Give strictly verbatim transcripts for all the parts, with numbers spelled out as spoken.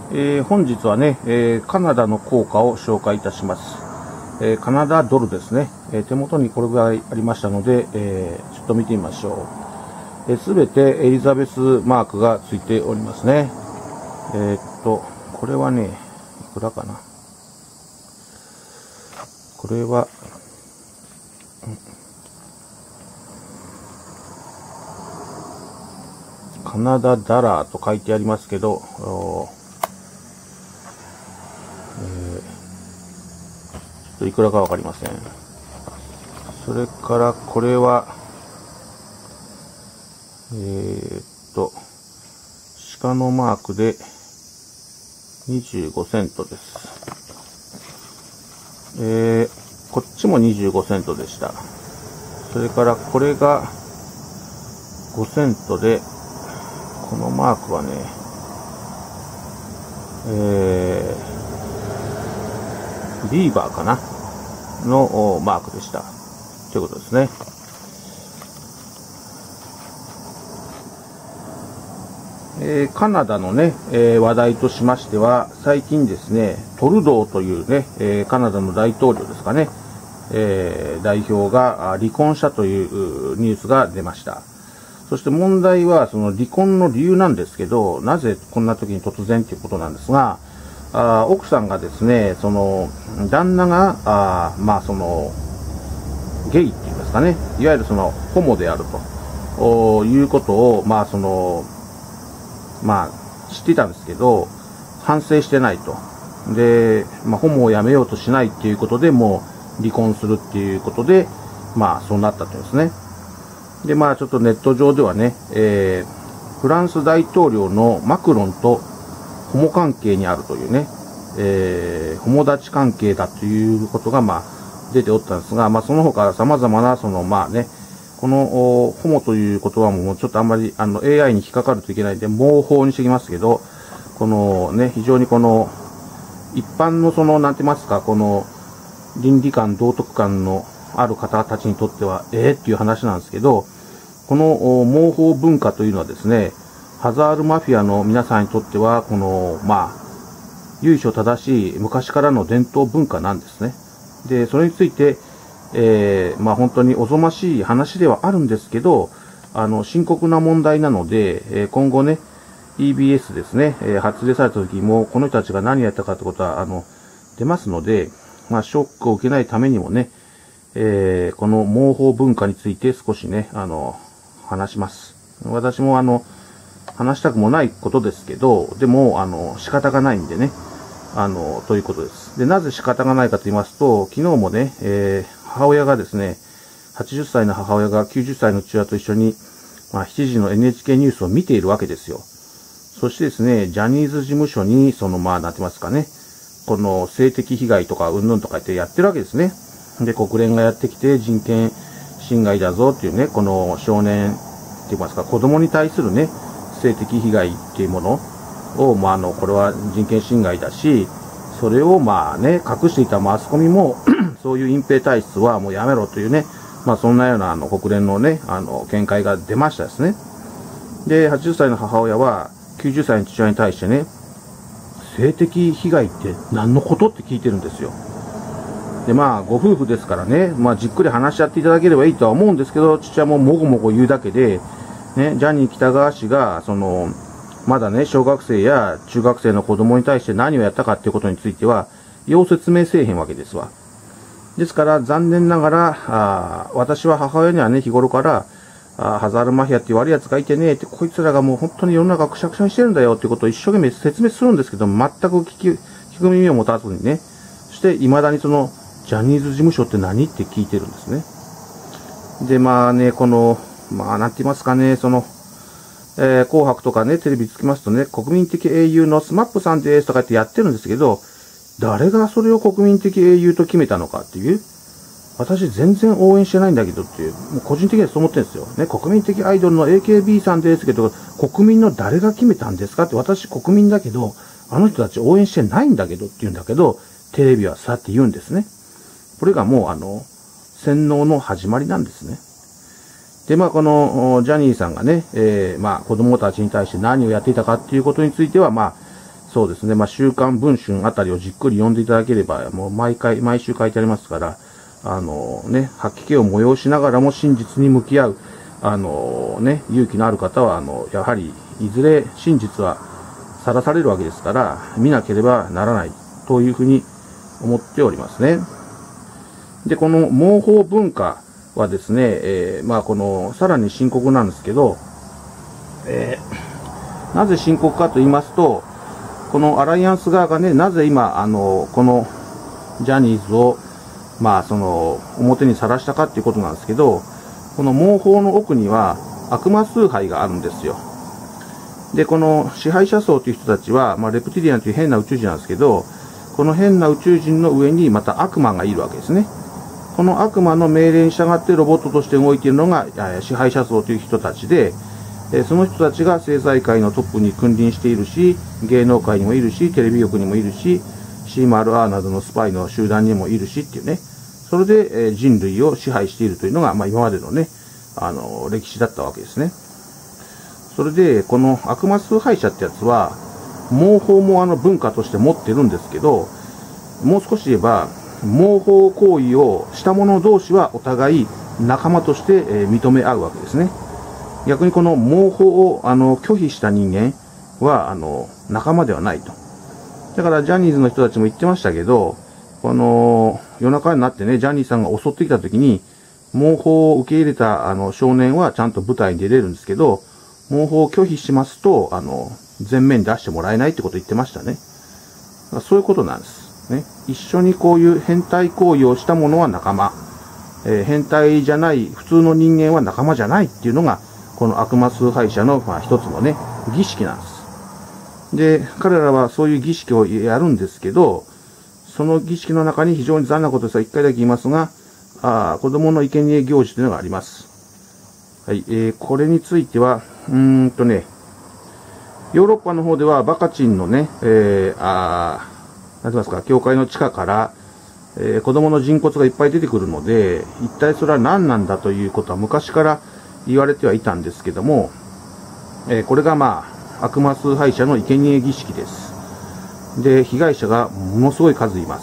えー、本日はね、えー、カナダの硬貨を紹介いたします。えー、カナダドルですね。えー、手元にこれぐらいありましたので、えー、ちょっと見てみましょう。すべ、えー、てエリザベスマークがついておりますね。えー、っと、これはね、いくらかな。これは、カナダダラーと書いてありますけど、えー、ちょっといくらかわかりません。それからこれは、えー、っと、鹿のマークでにじゅうごセントです。えー、こっちもにじゅうごセントでした。それからこれがごセントで、このマークはね、えー、ビーバーかなのマークでした。ということですね。えー、カナダのね、えー、話題としましては、最近ですね、トルドーというね、えー、カナダの大統領ですかね、えー、代表が離婚したというニュースが出ました。そして問題は、その離婚の理由なんですけど、なぜこんな時に突然ということなんですが、あ奥さんがですね、その、旦那が、あまあその、ゲイっていうんですかね、いわゆるその、ホモであるということを、まあその、まあ知っていたんですけど、反省してないと。で、まあホモをやめようとしないっていうことで、もう離婚するっていうことで、まあそうなったというんですね。で、まあちょっとネット上ではね、えー、フランス大統領のマクロンとホモ関係にあるというね、えー、ホモ立ち関係だということが、まあ出ておったんですが、まあその他様々な、その、まあね、このホモという言葉ももうちょっとあんまり、あの エーアイ に引っかかるといけないんで、模倣にしてきますけど、このね、非常にこの、一般のその、なんて言いますか、この、倫理観、道徳観のある方たちにとっては、ええー、っていう話なんですけど、この模倣文化というのはですね、ハザールマフィアの皆さんにとっては、この、まあ、由緒正しい昔からの伝統文化なんですね。で、それについて、えー、まあ本当におぞましい話ではあるんですけど、あの、深刻な問題なので、えー、今後ね、イービーエス ですね、えー、発令された時も、この人たちが何やったかってことは、あの、出ますので、まあ、ショックを受けないためにもね、えー、この模倣文化について少しね、あの、話します。私もあの、話したくもないことですけど、でも、あの、仕方がないんでね、あの、ということです。で、なぜ仕方がないかと言いますと、昨日もね、えー、母親がですね、はちじゅっさいの母親がきゅうじゅっさいの父親と一緒に、まあ、しちじの エヌエイチケー ニュースを見ているわけですよ。そしてですね、ジャニーズ事務所に、その、まあ、なんて言いますかね、この性的被害とか、うんぬんとか言ってやってるわけですね。で、国連がやってきて、人権侵害だぞっていうね、この少年って言いますか、子供に対するね、性的被害っていうものを、まあ、あの、これは人権侵害だし、それをまあね、隠していたマスコミも、そういう隠蔽体質はもうやめろというね、まあそんなようなあの国連のね、あの、見解が出ましたですね。で、はちじゅっさいの母親は、きゅうじゅっさいの父親に対してね、性的被害って何のことって聞いてるんですよ。で、まあ、ご夫婦ですからね、まあ、じっくり話し合っていただければいいとは思うんですけど、父親ももごもご言うだけで、ね、ジャニー喜多川氏が、その、まだね、小学生や中学生の子供に対して何をやったかっていうことについては、よう説明せえへんわけですわ。ですから、残念ながら、あ私は母親にはね、日頃から、あハザールマフィアっていう悪い奴がいてね、ってこいつらがもう本当に世の中くしゃくしゃにしてるんだよっていうことを一生懸命説明するんですけど、全く聞き、聞く耳を持たずにね、そして未だにその、ジャニーズ事務所って何って聞いてるんですね。で、まあね、この、まあなんて言いますかね、その、えー、紅白とかね、テレビつきますとね、国民的英雄のスマップさんですとかってやってるんですけど、誰がそれを国民的英雄と決めたのかっていう、私全然応援してないんだけどっていう、もう個人的にはそう思ってるんですよ。ね、国民的アイドルの エーケービー さんですけど、国民の誰が決めたんですかって、私国民だけど、あの人たち応援してないんだけどって言うんだけど、テレビはさって言うんですね。これがもうあの、洗脳の始まりなんですね。で、まあ、この、ジャニーさんがね、えー、まあ、子供たちに対して何をやっていたかっていうことについては、まあ、 そうですね、まあ、週刊文春あたりをじっくり読んでいただければ、もう毎回、毎週書いてありますから、あのね、吐き気を催しながらも真実に向き合う、あのね、勇気のある方は、あの、やはり、いずれ真実はさらされるわけですから、見なければならない、というふうに思っておりますね。で、この毛包文化はですね、えー、まあ、この、さらに深刻なんですけど、えー、なぜ深刻かと言いますと、このアライアンス側がね、なぜ今、あの、このジャニーズを、まあ、その、表にさらしたかっていうことなんですけど、この毛包の奥には悪魔崇拝があるんですよ。で、この支配者層という人たちは、まあ、レプティリアンという変な宇宙人なんですけど、この変な宇宙人の上にまた悪魔がいるわけですね。この悪魔の命令に従ってロボットとして動いているのが支配者層という人たちで、その人たちが政財界のトップに君臨しているし、芸能界にもいるし、テレビ局にもいるし、シーマールアール などのスパイの集団にもいるしっていうね、それで人類を支配しているというのが、まあ、今までのね、あの、歴史だったわけですね。それで、この悪魔崇拝者ってやつは、毛包もあの文化として持ってるんですけど、もう少し言えば、毛包行為をした者同士はお互い仲間として認め合うわけですね。逆にこの毛包をあの拒否した人間はあの仲間ではないと。だからジャニーズの人たちも言ってましたけど、この夜中になってね、ジャニーさんが襲ってきた時に、毛包を受け入れたあの少年はちゃんと舞台に出れるんですけど、毛包を拒否しますと、あの、前面に出してもらえないってことを言ってましたね。そういうことなんです。ね、一緒にこういう変態行為をした者は仲間、えー、変態じゃない普通の人間は仲間じゃないっていうのがこの悪魔崇拝者の、まあ、一つのね儀式なんです。で、彼らはそういう儀式をやるんですけど、その儀式の中に非常に残念なことですが一回だけ言いますが、あ子供の生贄行事というのがあります。はい、えー、これについてはうーんとねヨーロッパの方ではバカチンのね、えー、あなんて言いますか、教会の地下から、えー、子供の人骨がいっぱい出てくるので、一体それは何なんだということは昔から言われてはいたんですけども、えー、これがまあ、悪魔崇拝者の生贄儀式です。で、被害者がものすごい数います。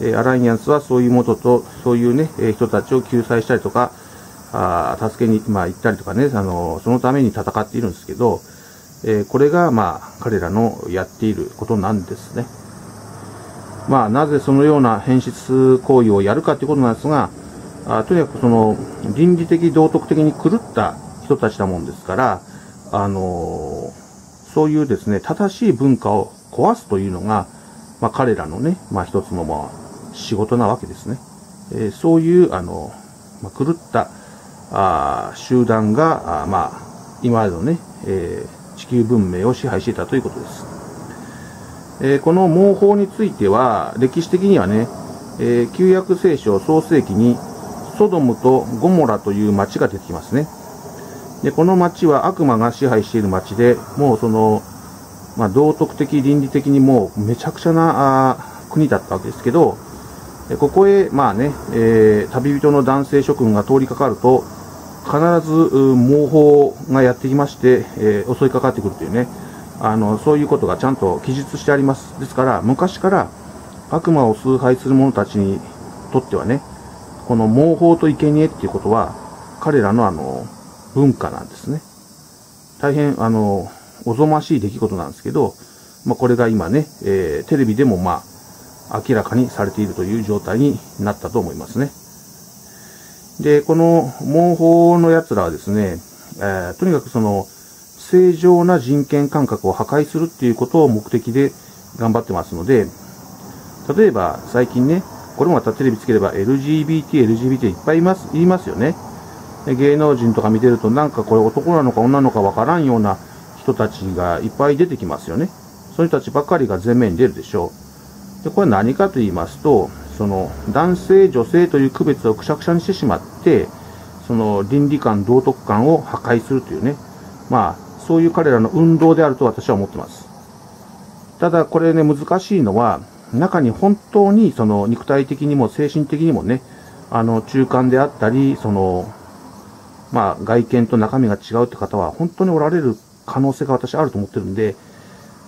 えー、アライアンスはそういう元と、そういうね、えー、人たちを救済したりとか、あ助けに、まあ、行ったりとかね、あの、そのために戦っているんですけど、えー、これがまあ、彼らのやっていることなんですね。まあ、なぜそのような変質行為をやるかということなんですが、あとにかくその倫理的道徳的に狂った人たちなもんですから、あのー、そういうですね、正しい文化を壊すというのが、まあ、彼らのね、まあ、一つのまあ仕事なわけですね。えー、そういう、あの、まあ、狂ったあ集団が、あまあ、今までのね、えー、地球文明を支配していたということです。えー、この毛包については、歴史的にはね、えー、旧約聖書創世記に、ソドムとゴモラという町が出てきますね。で、この町は悪魔が支配している町で、もうその、まあ、道徳的、倫理的にもうめちゃくちゃなあ国だったわけですけど、ここへ、まあね、えー、旅人の男性諸君が通りかかると、必ず毛包がやってきまして、えー、襲いかかってくるというね、あの、そういうことがちゃんと記述してあります。ですから、昔から悪魔を崇拝する者たちにとってはね、この毛包と生贄っていうことは、彼らのあの、文化なんですね。大変、あの、おぞましい出来事なんですけど、まあ、これが今ね、えー、テレビでもまあ、明らかにされているという状態になったと思いますね。で、この毛包の奴らはですね、えー、とにかくその、正常な人権感覚を破壊するっていうことを目的で頑張ってますので、例えば最近ね、これもまたテレビつければ エルジービーティー、エルジービーティー いっぱいいます、言いますよね。芸能人とか見てるとなんかこれ男なのか女なのかわからんような人たちがいっぱい出てきますよね。そういう人たちばっかりが前面に出るでしょう。で、これは何かと言いますと、その男性、女性という区別をくしゃくしゃにしてしまって、その倫理観、道徳観を破壊するというね、まあ、そういう彼らの運動であると私は思ってます。ただこれね、難しいのは、中に本当にその肉体的にも精神的にもね、あの中間であったり、その、まあ外見と中身が違うって方は本当におられる可能性が私あると思ってるんで、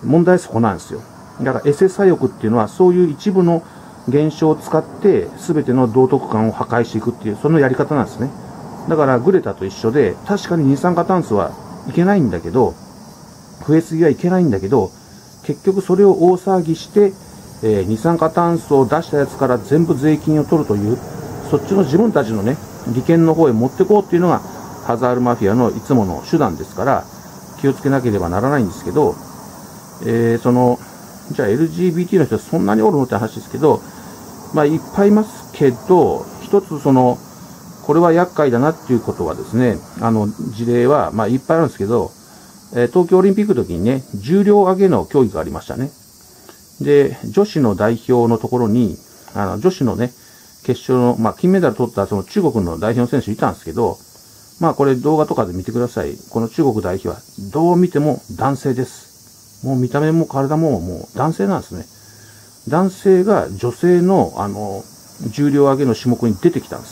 問題はそこなんですよ。だからエセ左翼っていうのはそういう一部の現象を使って全ての道徳観を破壊していくっていうそのやり方なんですね。だからグレタと一緒で確かに二酸化炭素はいけないんだけど、増えすぎはいけないんだけど、結局それを大騒ぎして、えー、二酸化炭素を出したやつから全部税金を取るという、そっちの自分たちのね利権の方へ持ってこうっていうのがハザールマフィアのいつもの手段ですから気をつけなければならないんですけど、えー、そのじゃあ エルジービーティー の人はそんなにおるのって話ですけど、まあいっぱいいますけど、一つそのこれは厄介だなっていうことはですね、あの事例はまあいっぱいあるんですけど、えー、東京オリンピックの時にね重量挙げの競技がありましたね。で女子の代表のところにあの女子のね決勝の、まあ、金メダル取ったその中国の代表の選手いたんですけど、まあこれ動画とかで見てください。この中国代表はどう見ても男性です。もう見た目も体ももう男性なんですね。男性が女性のあの重量挙げの種目に出てきたんです。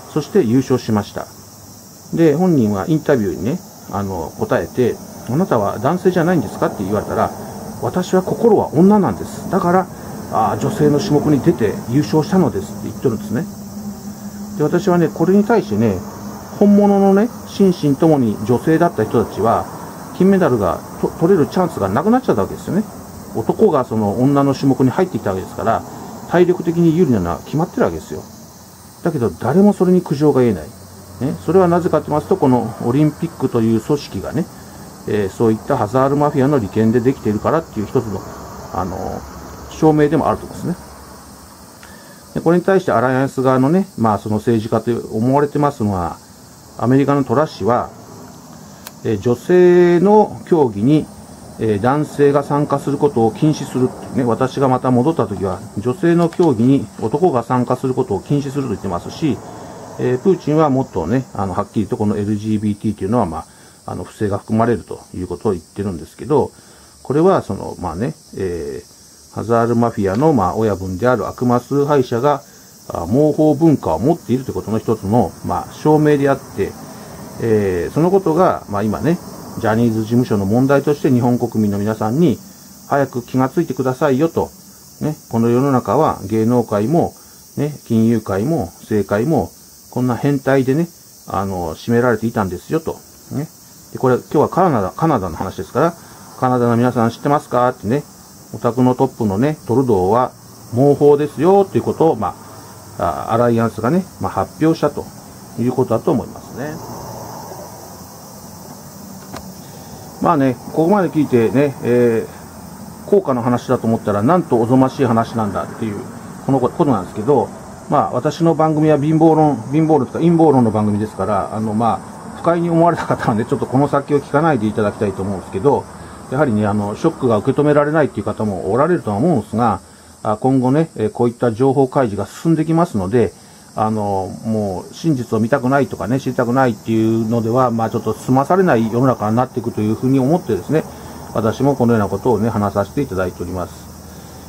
そして優勝しました。で、本人はインタビューにね、あの答えて、あなたは男性じゃないんですかって言われたら、私は心は女なんです。だからあ女性の種目に出て優勝したのですって言ってるんですね。で、私はね、これに対してね、本物のね、心身ともに女性だった人たちは、金メダルが取れるチャンスがなくなっちゃったわけですよね。男がその女の種目に入ってきたわけですから、体力的に有利なのは決まってるわけですよ。だけど、誰もそれに苦情が言えない。ね、それはなぜかと言いますと、このオリンピックという組織がね、えー、そういったハザールマフィアの利権でできているからっていう一つの、あのー、証明でもあると思うんですね。でこれに対してアライアンス側のね、まあその政治家と思われてますのは、アメリカのトラス氏は、えー、女性の競技に、えー、男性が参加することを禁止するっていうね、私がまた戻った時は、女性の競技に男が参加することを禁止すると言ってますし、えー、プーチンはもっとね、あの、はっきりとこの エルジービーティー というのは、まあ、あの、不正が含まれるということを言ってるんですけど、これは、その、まあね、えー、ハザールマフィアの、まあ、親分である悪魔崇拝者が、毛包文化を持っているということの一つの、まあ、証明であって、えー、そのことが、まあ今ね、ジャニーズ事務所の問題として日本国民の皆さんに早く気がついてくださいよと、ね、この世の中は芸能界も、ね、金融界も政界も、こんな変態でね、あの、占められていたんですよと。ね。で、これ、今日はカナダ、カナダの話ですから、カナダの皆さん知ってますかってね、お宅のトップのね、トルドーは毛包ですよということを、まあ、アライアンスがね、まあ、発表したということだと思いますね。まあね、ここまで聞いてね、えー、効果の話だと思ったら、なんとおぞましい話なんだっていう、このことなんですけど、まあ、私の番組は貧乏論、貧乏論とか陰謀論の番組ですから、あの、まあ、不快に思われた方はね、ちょっとこの先を聞かないでいただきたいと思うんですけど、やはりね、あの、ショックが受け止められないっていう方もおられるとは思うんですが、今後ね、こういった情報開示が進んできますので、あの、もう真実を見たくないとかね、知りたくないっていうのでは、まあちょっと済まされない世の中になっていくというふうに思ってですね、私もこのようなことをね、話させていただいております。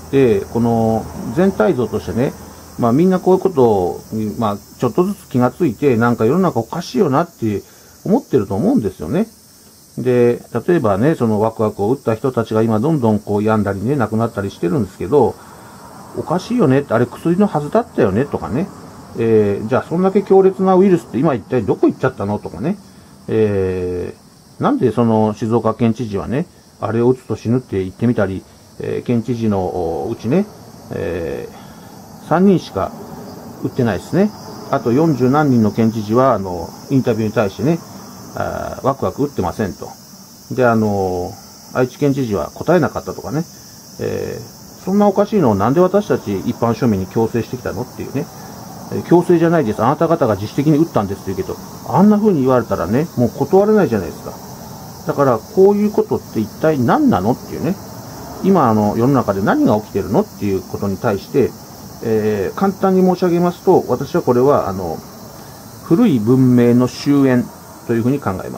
で、この全体像としてね、まあみんなこういうことを、まあちょっとずつ気がついて、なんか世の中おかしいよなって思ってると思うんですよね。で、例えばね、そのワクワクを打った人たちが今どんどんこう病んだりね、亡くなったりしてるんですけど、おかしいよねって、あれ薬のはずだったよねとかね、えー、じゃあそんだけ強烈なウイルスって今一体どこ行っちゃったのとかね、えー、なんでその静岡県知事はね、あれを打つと死ぬって言ってみたり、えー、県知事のうちね、えー、さんにんしか打ってないですね。あとよんじゅうなんにんの県知事は、あの、インタビューに対してね、あワクワク打ってませんと。で、あの、愛知県知事は答えなかったとかね、えー、そんなおかしいのをなんで私たち一般庶民に強制してきたのっていうね、強制じゃないです。あなた方が自主的に打ったんですって言うけど、あんな風に言われたらね、もう断れないじゃないですか。だから、こういうことって一体何なのっていうね、今、あの、世の中で何が起きてるのっていうことに対して、えー、簡単に申し上げますと、私はこれは、あの、古い文明の終焉というふうに考えます。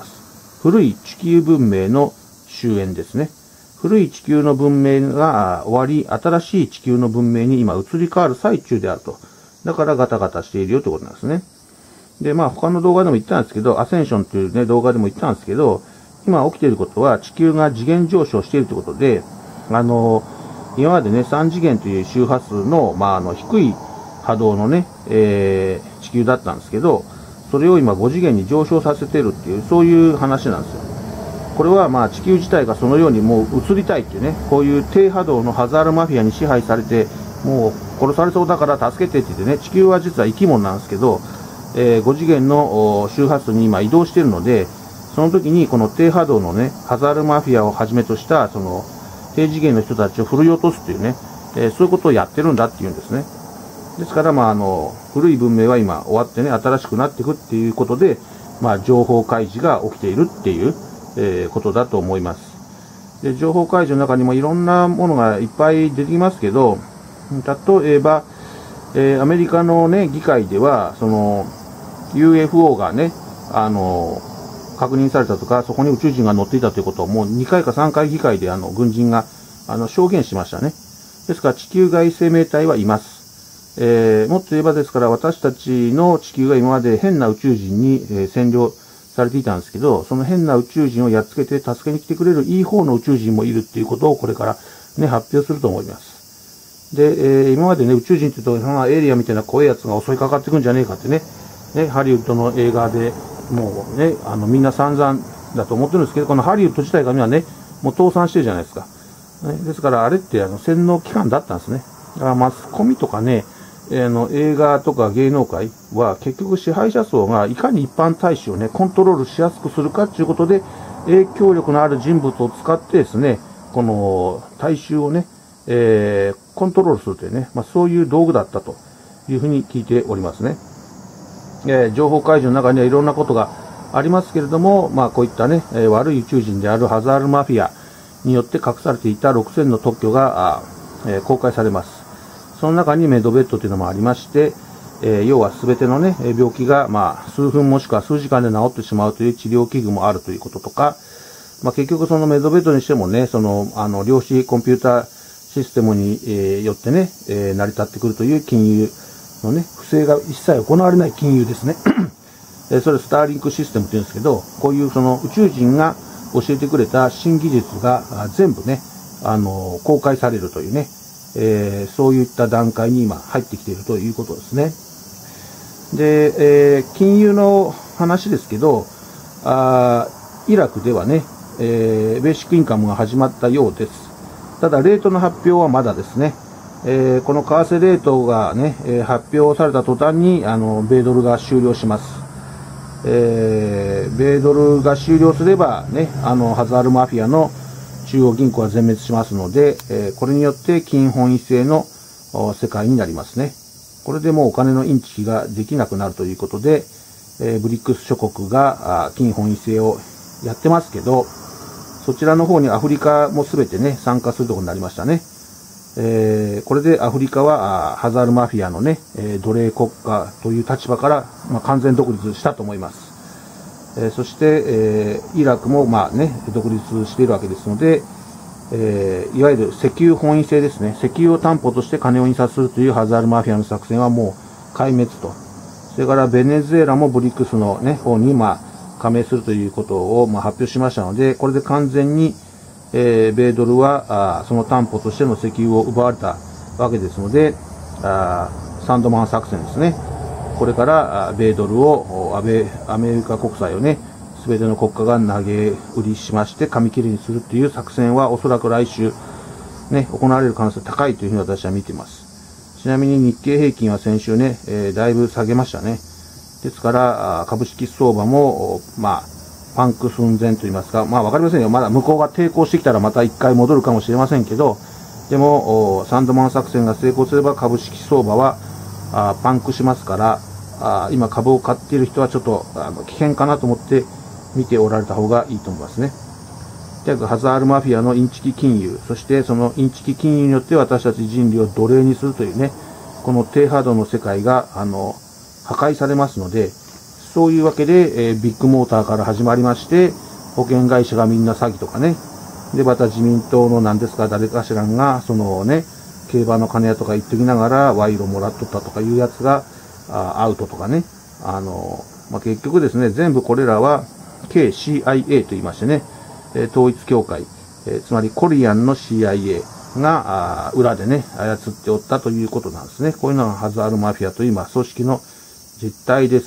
古い地球文明の終焉ですね。古い地球の文明が終わり、新しい地球の文明に今移り変わる最中であると。だからガタガタしているよということなんですね。で、まあ他の動画でも言ったんですけど、アセンションというね、動画でも言ったんですけど、 今起きていることは地球が次元上昇しているということで、あの、今までね、さん次元という周波数の、まあ、あの、低い波動のね、えー、地球だったんですけど、それを今ご次元に上昇させているっていう、そういう話なんですよ。これはまあ地球自体がそのようにもう移りたいっていうね、こういう低波動のハザールマフィアに支配されて、もう殺されそうだから助けてって言ってね、地球は実は生き物なんですけど、えー、ご次元の周波数に今移動しているので、その時にこの低波動のね、ハザールマフィアをはじめとした、その、低次元の人たちを振り落とすっていうね、えー、そういうことをやってるんだっていうんですね。ですから、まあ、あの、古い文明は今終わってね、新しくなっていくっていうことで、まあ、情報開示が起きているっていう、えー、ことだと思います。で、情報開示の中にもいろんなものがいっぱい出てきますけど、例えば、えー、アメリカのね、議会では、その、ユーエフオー がね、あの、確認されたとか、そこに宇宙人が乗っていたということをもうにかいかさんかい議会であの、軍人が、あの、証言しましたね。ですから、地球外生命体はいます。えー、もっと言えばですから、私たちの地球が今まで変な宇宙人に、えー、占領されていたんですけど、その変な宇宙人をやっつけて助けに来てくれるいい方の宇宙人もいるっていうことをこれからね、発表すると思います。で、えー、今までね、宇宙人って言うと、まあ、エイリアンみたいな怖いやつが襲いかかってくんじゃねえかってね、ね、ハリウッドの映画でもうね、あの、みんな散々だと思ってるんですけど、このハリウッド自体が今ね、もう倒産してるじゃないですか。ね、ですから、あれってあの、洗脳機関だったんですね。だからマスコミとかね、えー、の映画とか芸能界は結局支配者層がいかに一般大衆をね、コントロールしやすくするかということで、影響力のある人物を使ってですね、この大衆をね、えー、コントロールするというね、まあ、そういう道具だったというふうに聞いておりますね。えー、情報開示の中にはいろんなことがありますけれども、まあこういったね、えー、悪い宇宙人であるハザールマフィアによって隠されていたろくせんの特許が、えー、公開されます。その中にメドベッドというのもありまして、えー、要は全てのね、病気が、まあ、数分もしくは数時間で治ってしまうという治療器具もあるということとか、まあ、結局そのメドベッドにしてもね、その、あの、量子コンピューターシステムに、えー、よってね、えー、成り立ってくるという金融のね、不正が一切行われない金融ですね。えー、それスターリンクシステムって言うんですけど、こういうその宇宙人が教えてくれた新技術が全部ね、あの、公開されるというね、えー、そういった段階に今入ってきているということですね。で、えー、金融の話ですけど、あイラクではね、えー、ベーシックインカムが始まったようです。ただ、レートの発表はまだですね。えー、この為替レートがね、えー、発表された途端に、あの、米ドルが終了します。えー、米ドルが終了すればね、あの、ハザールマフィアの中央銀行は全滅しますので、えー、これによって金本位制の世界になりますね。これでもうお金のインチキができなくなるということで、えー、ブリックス諸国が金本位制をやってますけど、そちらの方にアフリカもすべてね、参加するところになりましたね。えー、これでアフリカはハザールマフィアのね、えー、奴隷国家という立場から、まあ、完全独立したと思います。えー、そして、えー、イラクもまあね、独立しているわけですので、えー、いわゆる石油本位制ですね。石油を担保として金を印刷するというハザールマフィアの作戦はもう壊滅と。それからベネズエラもブリックスのね、方にまあ加盟するということをまあ発表しましたので、これで完全に、えー、米ドルはあその担保としての石油を奪われたわけですので、あサンドマン作戦ですね。これから米ドルを、アメリカ国債をね、すべての国家が投げ売りしまして、紙切れにするという作戦はおそらく来週、ね、行われる可能性高いというふうに私は見ています。ちなみに日経平均は先週ね、えー、だいぶ下げましたね。ですから、株式相場も、まあ、パンク寸前と言いますか、まあわかりませんよ。まだ向こうが抵抗してきたらまた一回戻るかもしれませんけど、でも、サンドマン作戦が成功すれば株式相場は、あパンクしますから、あ今株を買っている人はちょっとあの危険かなと思って見ておられた方がいいと思いますね。とにかくハザールマフィアのインチキ金融、そしてそのインチキ金融によって私たち人類を奴隷にするというね、この低波動の世界があの破壊されますので、そういうわけで、えー、ビッグモーターから始まりまして、保険会社がみんな詐欺とかね、でまた自民党の何ですか誰かしらがそのね、競馬の金屋とか言ってきながら賄賂もらっとったとかいうやつがあアウトとかね、あの、まあ、結局ですね、全部これらは ケーシーアイエー と言いましてね、 えー、統一教会、えー、つまりコリアンの シーアイエー が、あ裏でね、操っておったということなんですね。こういうのがハザールマフィアという、まあ、組織の実態です。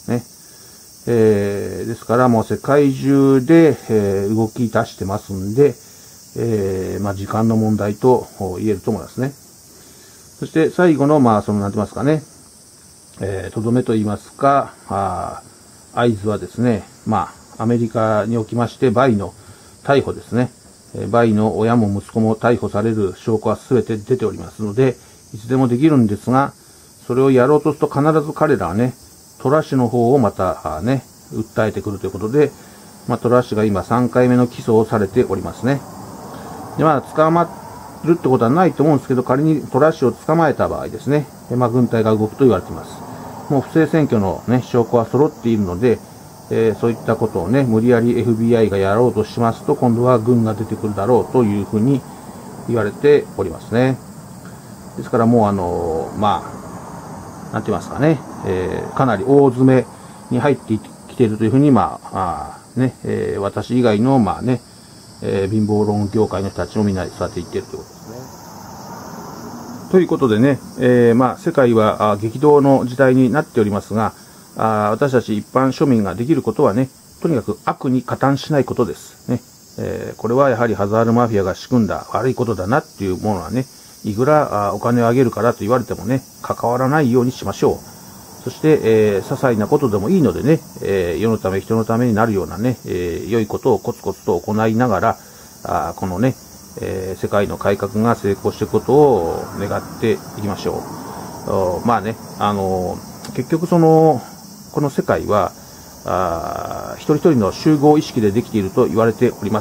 ね。えー、ですから、もう世界中で、えー、動き出してますんで、えー、まあ、時間の問題と言えると思いますね。そして、最後の、まあ、その、なんて言いますかね、えー、とどめと言いますか、あ合図はですね、まあ、アメリカにおきまして、バイの逮捕ですね。バイの親も息子も逮捕される証拠は全て出ておりますので、いつでもできるんですが、それをやろうとすると必ず彼らはね、トラッシュの方をまたね、訴えてくるということで、まあ、トラッシュが今さんかいめの起訴をされておりますね。で、まあ、捕まるってことはないと思うんですけど、仮にトラッシュを捕まえた場合ですね、まあ、軍隊が動くと言われています。もう不正選挙のね、証拠は揃っているので、えー、そういったことをね、無理やり エフビーアイ がやろうとしますと、今度は軍が出てくるだろうというふうに言われておりますね。ですからもうあのー、まあ、なんて言いますかね、えー、かなり大詰めに入ってきているというふうに、まあ、あね、えー、私以外の、まあね、えー、貧乏論業界の人たちもみんなで伝わっていっているということですね。ということでね、えー、まあ、世界は激動の時代になっておりますが、あ私たち一般庶民ができることはね、とにかく悪に加担しないことです。ねえー、これはやはりハザールマフィアが仕組んだ悪いことだなっていうものはね、いくらあお金をあげるからと言われてもね、関わらないようにしましょう。そして、えー、些細なことでもいいのでね、えー、世のため人のためになるようなね、えー、良いことをコツコツと行いながら、あこのね、えー、世界の改革が成功していくことを願っていきましょう。まあね、あのー、結局その、この世界は、あ一人一人の集合意識でできていると言われております。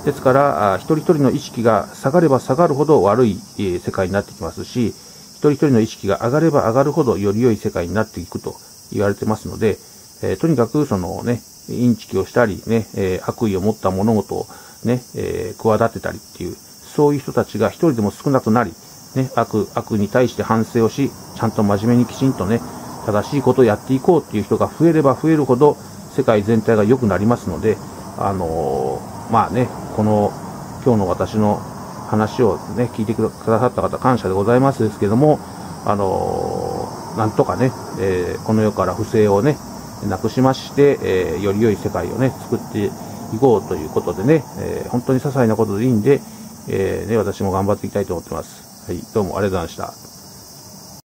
ですから、あ一人一人の意識が下がれば下がるほど悪い、えー、世界になってきますし、一人一人の意識が上がれば上がるほどより良い世界になっていくと言われてますので、えー、とにかくそのね、インチキをしたりね、えー、悪意を持った物事をね、えー、企てたりっていう、そういう人たちが一人でも少なくなり、ね、悪、悪に対して反省をし、ちゃんと真面目にきちんとね、正しいことをやっていこうっていう人が増えれば増えるほど世界全体が良くなりますので、あのー、まあね、この今日の私の話をね、聞いてくださった方感謝でございますですけども、あのー、なんとかね、えー、この世から不正をね、なくしまして、えー、より良い世界をね、作っていこうということでね、えー、本当に些細なことでいいんで、えー、ね、私も頑張っていきたいと思ってます。はい、どうもありがとうございました。